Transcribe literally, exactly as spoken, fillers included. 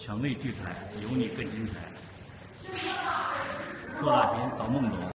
强力聚财，有你更精彩。做大片，找梦懂。